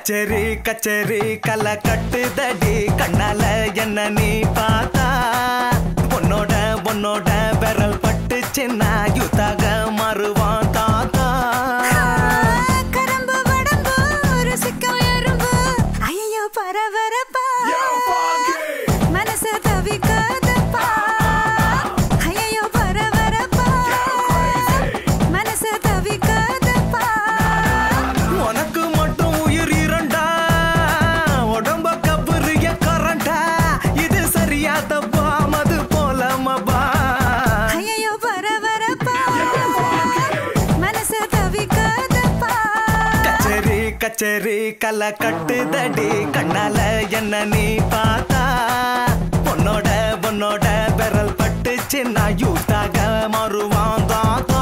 கச்சேரி கச்சேரி கலை கட்டுதடி கண்ணால என்ன நீ பார்த்தா பொன்னோட பொன்னோட விரல் பட்டு சின்ன யூத்தாக மாறுவான் தாத்தா கரம்பு வடம்பு ருசிக்கும் எறும்பு ஐயோ பரபரப்பா மனசு தவிக்காதப்பா ஐயோ பரபரப்பா மனசு தவிக்காதப்பா உனக்கு மட்டும் உயிர் இரண்டா உடம்ப கபுரிய கரண்டா இது சரியா தப்பா மது போலமபா ஐயோ பரபரப்பா மனசு தவிக்காதப்பா கச்சேரி கச்சேரி கலை கட்டுதடி கண்ணால என்ன நீ பார்த்தா பொன்னோட பொன்னோட விரல் பட்டு சின்ன யூத்தாக மாறுவான் தாத்தா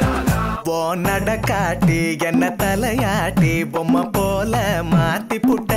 நடக்காட்டி என்ன தலையாட்டி பொம்மை போல மாத்தி புட்ட